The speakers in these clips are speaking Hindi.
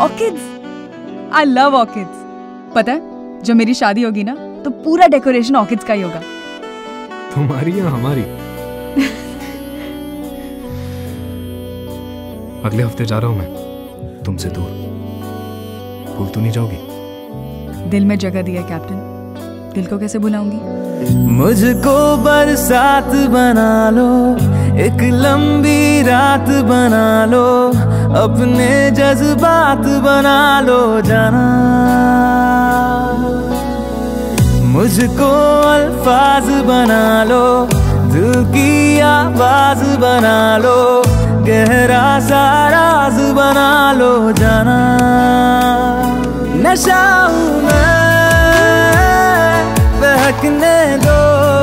Orchids, I love orchids. पता है जब मेरी शादी होगी ना तो पूरा डेकोरेशन ऑर्किड्स का ही होगा। तुम्हारी या हमारी? अगले हफ्ते जा रहा हूं मैं तुमसे दूर, भूल तो नहीं जाओगी? दिल में जगह दी है कैप्टन, दिल को कैसे भुलाऊंगी। मुझको बरसात बना लो, एक लंबी रात बना लो, अपने जज्बात बना लो जाना। मुझको अल्फाज बना लो, दिल की आवाज बना लो, गहरा सा राज बना लो जाना। नशा हूं मैं, बहकने दो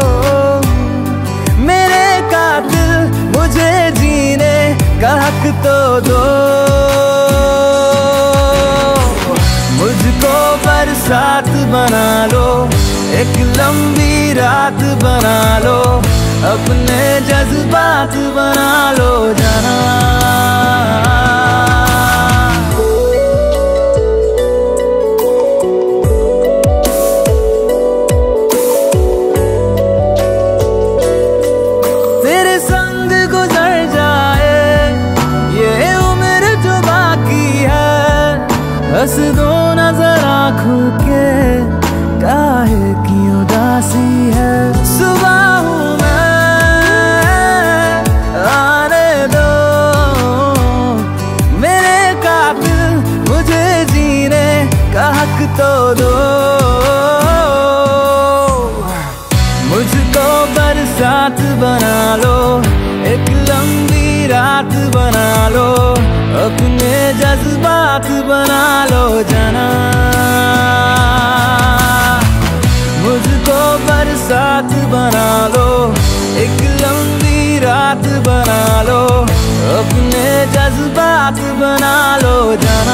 मेरे कातिल, मुझे जीने का हक तो दो। मुझको बरसात बना लो, एक लंबी रात बना लो, अपने जज्बात बना लो जाना। तेरे संग गुजर जाए ये उम्र जो बाकी है, हंस दो नजर आँखों के, काहे की उदासी है। सुबह हूँ मैं, आने दो मेरे कातिल, मुझे जीने का हक तो दो। मुझको बरसात बना लो, एक लंबी रात बना लो, अपने जज्बात बना लो जाना। मुझको बरसात बना लो, एक लंबी रात बना लो, अपने जज्बात बना लो जाना।